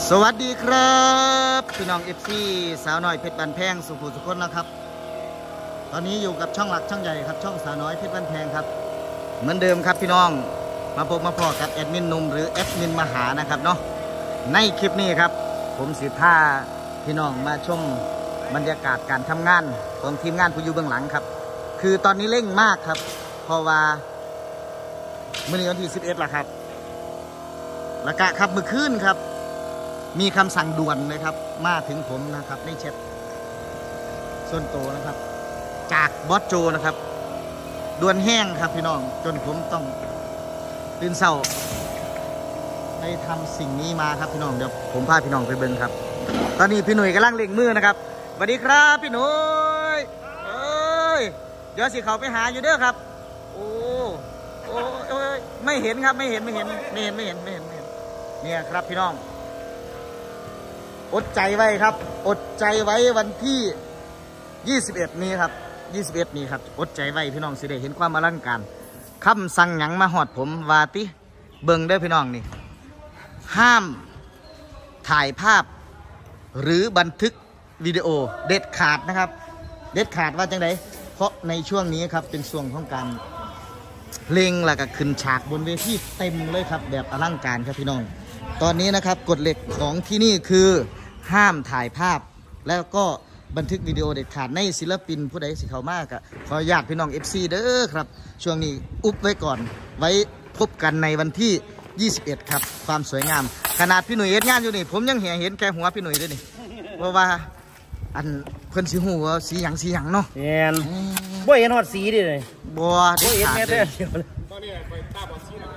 สวัสดีครับพี่น้องFCสาวน้อยเพชรบันแพงสุขุมสุขคนนะครับตอนนี้อยู่กับช่องหลักช่องใหญ่ครับช่องสาวน้อยเพชรบันแพงครับเหมือนเดิมครับพี่น้องมาพบมาพอกับแอดมินนุ่มหรือแอดมินมหานะครับเนาะในคลิปนี้ครับผมสิพาพี่น้องมาชมบรรยากาศการทำงานของทีมงานผู้อยู่เบื้องหลังครับคือตอนนี้เร่งมากครับเพราะว่ามื้อนี้วันที่11แล้วครับแล้วก็ครับมื้อคืนครับมีคำสั่งด่วนเลยครับมาถึงผมนะครับในแชทส่วนตัวนะครับจากบอสโจนะครับด่วนแห้งครับพี่น้องจนผมต้องตื่นเช้าไปทำสิ่งนี้มาครับพี่น้องเดี๋ยวผมพาพี่น้องไปเบิ่งครับตอนนี้พี่หนุ่ยกำลังเล็งมือนะครับสวัสดีครับพี่หนุ่ยเอ้ยเดี๋ยวสิเขาไปหาอยู่เด้อครับโอ้ไม่เห็นครับไม่เห็นเนี่ยครับพี่น้องอดใจไว้ครับอดใจไว้วันที่21นี้ครับ21นี้ครับอดใจไว้พี่น้องสิได้เห็นความอลังการคำสั่งหยังมาหอดผมวาติเบิ่งเด้อพี่น้องนี่ห้ามถ่ายภาพหรือบันทึกวิดีโอเด็ดขาดนะครับเด็ดขาดว่าจังไดเพราะในช่วงนี้ครับเป็นช่วงของการเพลงแล้วก็ขึ้นฉากบนเวทีเต็มเลยครับแบบอลังการครับพี่น้องตอนนี้นะครับกฎเหล็กของที่นี่คือห้ามถ่ายภาพแล้วก็บันทึกวิดีโอเด็ดขาดในศิลปินผู้ใดสิเขามากอะขออนุญาตพี่น้อง FC เด้อครับช่วงนี้อุบไว้ก่อนไว้พบกันในวันที่21ครับความสวยงามขนาดพี่หนุ่ยเฮ็ดงานอยู่นี่ผมยังเห็นแค่หัวพี่หนุ่ยด้วยนี่เพราะว่าอันเพิ่นสิหูว่าสีหยังเนาะแม่นบ่เห็นฮอดสีดิเลยบ่เด็ดขาดเลยตอนนี้ไปตาบอดสีแล้ว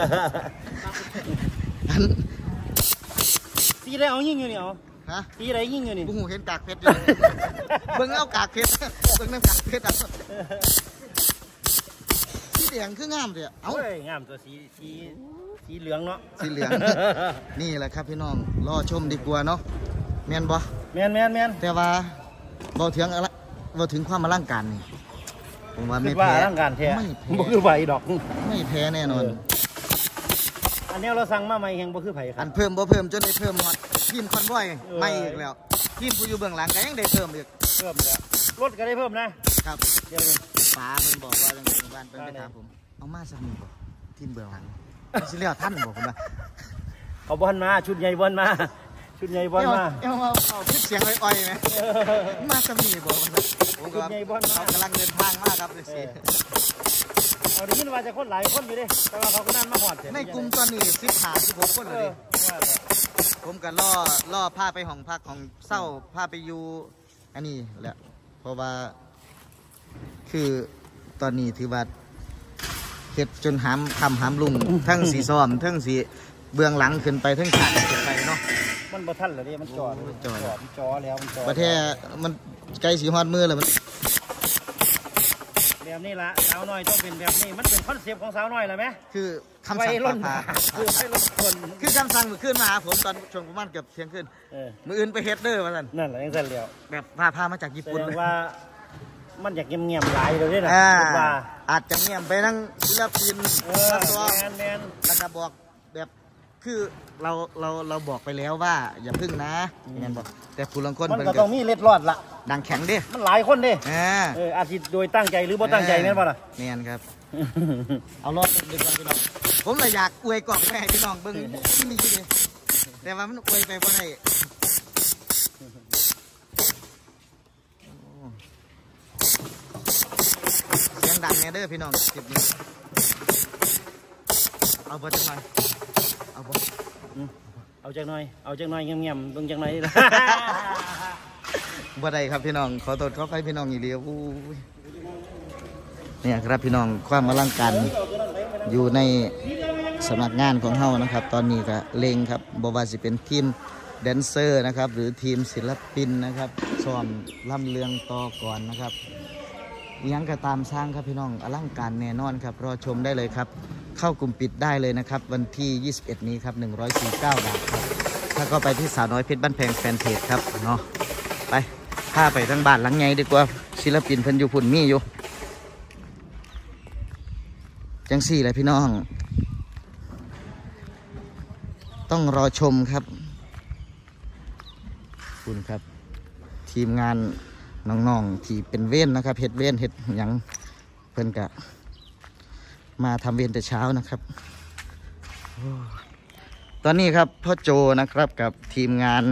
สีอะไรเอายิงอยู่นี่เอาฮะสีอะไรยิงอยู่นี่บุ้งหูเห็นกากเพชรอยู่เบิ่งเอากากเพชรเบิ่งน้ำกากเพชรสีแดงคืองามเด้อเอ้างามตัวสีเหลืองเนาะสีเหลืองนี่แหละครับพี่น้องรอชมดีกว่าเนาะแม่นบ่แม่นแต่ว่าบ่ถึงความอลังการนี่ผมว่าไม่แพ้อลังการแท้บ่คือไผดอกไม่แพ้แน่นอนอันนี้เราสั่งมาใหม่ยังบ่คือไผครับอันเพิ่มบ่เพิ่มจนได้เพิ่มหมดทีมคอนวอยไม่อีกแล้วทีมผู้อยู่เบื้องหลังก็ยังได้เพิ่มอีกแล้วรถก็ได้เพิ่มนะครับเดี๋ยวป๋าเพิ่นบอกว่าจังซี่บ้านเพิ่นไปถามผมเอามาซะนี่บ่ทีมเบื้องหลังสิเรียกท่านบ่ผมว่าเขาบ่ทันมาชุดใหญ่บ่มาชุดใหญ่บ่มาเอาคลิปเสียงอ่อยๆมั้ยมาซะนี่บ่ผมก็เขากำลังเดินทางมาครับสิเอาได้ยินว่าจะคนหลายคนอยู่ดิแต่ว่าเขาก็นั่นมาหอดในกลุ่มตอนนี้16คนเลยผมก็ล่อพาไปห้องพักของเศร้าพาไปอยู่อันนี้แหละเพราะว่าคือตอนนี้ถือว่าเฮ็ดจนหามลุงทั้งสีซ้อมทั้งสีเบื้องหลังขึ้นไปทั้งฉากขึ้นไปเนาะมันบ่ทันแล้วดิมันจอแล้วมันจอประเทศมันใกล้สีฮอดมือแล้วมันแบบนี้ละสาวน้อยต้องเป็นแบบนี้มันเป็นคอนเซปต์ของสาวน้อยเลยไหมคือคำสั่งล้นคนคือคำสั่งขึ้นมาหาผมตอนช่วงประมาณเกือบเที่ยงคืนมืออื่นไปเฮดเดอร์มาสั่นนั่นแหละยังสั่นเดียวแบบพามาจากญี่ปุ่นว่ามันอยากเงียบๆหลายเลยนะว่าอาจจะเงียบไปนั่งศิลปินตัวแล้วก็บอกแบบคือเราบอกไปแล้วว่าอย่าพึ่งนะอย่างนั้นบอกแต่ผู้ลังคนมันก็ต้องมีเล็ดรอดละดังแข็งดิมันหลายคนดิอาจจะโดยตั้งใจหรือบ่ตั้งใจแม่นป่ะล่ะแม่นครับเอารอดดีกว่าพี่น้องผมเลยอยากอวยกล่องแม่พี่น้องเบิ้งที่มีที่นี่แต่ว่ามันอวยไปเพราะอะไรเสียงดังเนี่ยเด้อพี่น้องคลิปนี้เอาไปจังหน่อยเอาจากหน่อยเงียบๆเบิ่งจากหน่อยนี่ล่ะบ่ได้ครับพี่น้องขอโทษขออภัยพี่น้องอีกแล้วเนี่ยครับพี่น้องความอลังการอยู่ในสำนักงานของเฮานะครับตอนนี้ก็เล็งครับบ่ว่าสิเป็นทีมแดนเซอร์นะครับหรือทีมศิลปินนะครับซ้อมลำเลืองต่อก่อนนะครับยังก็ตามสร้างครับพี่น้องอลังการแน่นอนครับรอชมได้เลยครับเข้ากลุ่มปิดได้เลยนะครับวันที่21นี้ครับ149 บาทครับถ้าก็ไปที่สาวน้อยเพชรบ้านแพงแฟนเพจครับเนาะไปพาไปทั้งบ้านหลังไงดีกว่าศิลปินเพิ่นอยู่พุ่นมีอยู่จังสี่เลยพี่น้องต้องรอชมครับคุณครับ ทีมงานน้องๆที่เป็นเว้นนะครับเฮ็ดเว้นเฮ็ดหยังเพิ่นกะมาทำเว้นแต่เช้านะครับตอนนี้ครับพ่อโจนะครับกับทีมงาน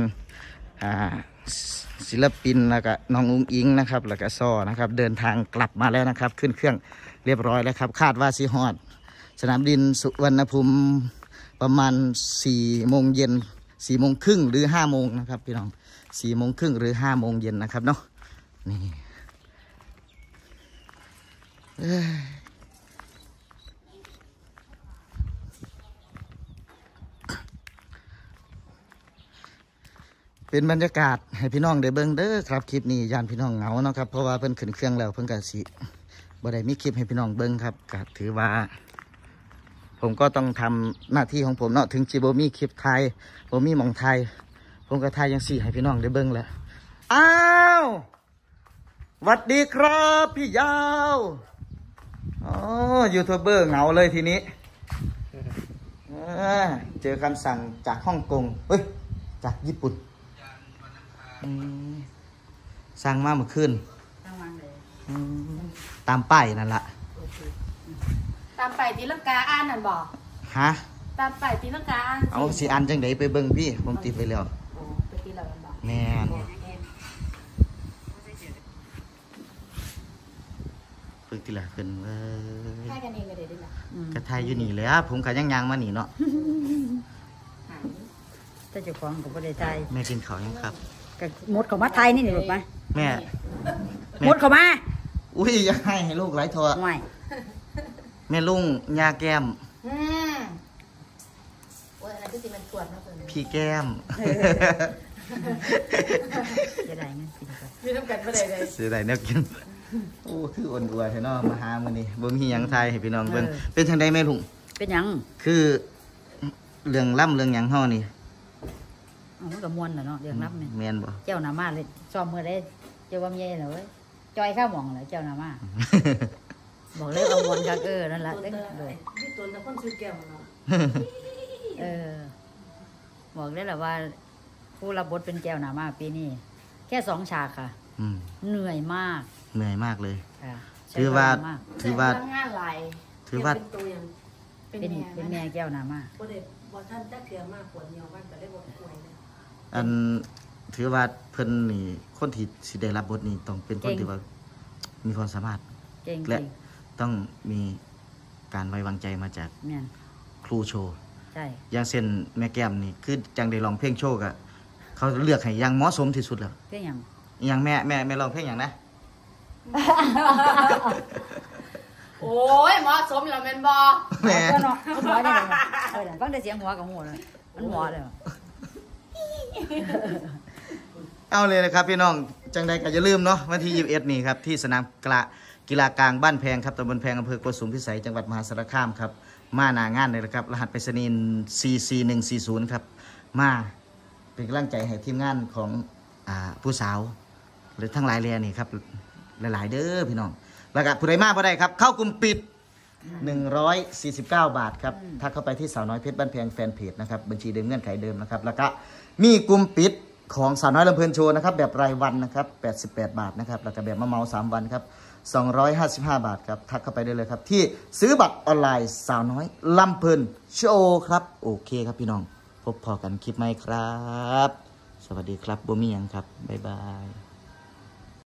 ศิลปินแล้วก็น้องอุ้งอิงนะครับแล้วก็ซ้อนะครับเดินทางกลับมาแล้วนะครับขึ้นเครื่องเรียบร้อยแล้วครับคาดว่าสิฮอดสนามบินสุวรรณภูมิประมาณ4 โมงเย็น4 โมงครึ่งหรือ5 โมงนะครับพี่น้อง4 โมงครึ่งหรือ5 โมงเย็นนะครับเนาะนี่เป็นบรรยากาศให้พี่น้องได้เบิ่งเด้อครับคลิปนี้ยานพี่น้องเหงาเนาะครับเพราะว่าเพิ่นขึ้นเครื่องแล้วเพิ่นก็สิบ่ได้มีคลิปให้พี่น้องเบิ่งครับก็ถือว่าผมก็ต้องทำหน้าที่ของผมเนาะถึงจิบ่มีคลิปไทยบ่มีหม่องไทยผมก็ถ่ายจังซี่ให้พี่น้องได้เบิ่งแหละอ้าวสวัสดีครับพี่ยาวอ๋อยูทูบเบอร์เหงาเลยทีนี้เจอคำสั่งจากฮ่องกงเฮ้ยจากญี่ปุ่นสั่งมาเมื่อคืนตามป้ายนั่นละตามไปตีลังกาอ่านนั่นบอกฮะตามไปตีลังกาอ่านเอาสิอ่านจังไดไปเบิ่งพี่ผมติดไปแล้วไปตีแล้วบอกแม่นเพิ่งทีละขึ้นเว้ยให้กันเองเลยได้ไหมกระทายอยู่นี่เลยครับผมขยัยังมาหนีเนาะถ้าเจ้าของก็บ่ได้ใจแม่กินข้าวยังครับก็หมดเข้ามาไทยนี่ลูกมาแม่หมดเข้ามาอุ้ยอยากให้ลูกหลายทัวไม่แม่ลุงยาแก้มโอ้ยอะไรที่สิมันตรวจนะเพิ่นพี่แก้มจะได้เงินกินกันมีน้ำกันบ่ได้เลยเสียดายแนวกินโอ้คืออ่อนอัวแท้เนาะมาหามื้อนี้บ่มีหยังทายให้พี่น้องเบิ่งเป็นจังได๋แม่ลุงเป็นหยังคือเรื่องล่ำเรื่องหยังเฮานี่มันก็ม่วนน่ะเนาะเรื่องรับนี่แม่นบ่เจ้าหน้ามาเลยซ้อมมื้อใดเจ้าว่ามีเหรอเว้ยจอยข้าวหม่องเหรอเจ้าหน้ามาบอกเลยเอาม่วนคักนั่นล่ะเด้อเลยที่ตัวแต่คนซื้อแก้วเนาะบอกได้แหละว่าผู้รับบทเป็นแก้วหน้ามาปีนี้แค่2 ฉากค่ะเหนื่อยมากเลยค่ะถือว่างานหลายถือว่าเป็นแม่แก้วหน้ามาบ่ได้บ่ท่านจักเทื่อมากปวดเหนียวกันก็เลยบ่ป่วยเลยอันถือว่าเพิ่นนี่คนที่สิได้รับบทนี้ต้องเป็นคนที่ว่ามีความสามารถและต้องมีการไว้วางใจมาจากครูโชว์ใช่อย่างเช่นแม่แก้มนี่คือจังได้ร้องเพลงโชว์ก็เขาเลือกให้อย่างเหมาะสมที่สุดแล้วเพลงหยังอย่างแม่ร้องเพลงอย่างนะโอ้ยเหมาะสมแล้วแม่นบ่แม่เนาะมันหัวได้เลยฟังได้เสียงหัวกับหัวเลยมันหัวเลยเอาเลยนะครับพี่น้องจังใดก็อย่าลืมเนาะวันที่21นี่ครับที่สนามกีฬากลางบ้านแพงครับตำบลแพงอำเภอโกสุมพิสัยจังหวัดมหาสารคามครับมาหน้างานเลยนะครับรหัสไปรษณีย์44140ครับมาเป็นกำลังใจให้ทีมงานของผู้สาวหรือทั้งหลายเรียนี่ครับหลายๆเด้อพี่น้องแล้วก็ผู้ใดมาผู้ใดครับเข้ากลุ่มปิด149 บาทครับถ้าเข้าไปที่สาวน้อยเพชรบ้านแพงแฟนเพจนะครับบัญชีเดิมเงื่อนไขเดิมนะครับแล้วก็มีกลุ่มปิดของสาวน้อยลำเพลินโชว์นะครับแบบรายวันนะครับ88 บาทนะครับแล้วก็แบบมาเมา3 วันครับ255 บาทครับทักเข้าไปได้เลยครับที่ซื้อบัตรออนไลน์สาวน้อยลำเพลินโชว์ครับโอเคครับพี่น้องพบพอกันคลิปใหม่ครับสวัสดีครับบ่มีหยังครับบ๊ายบาย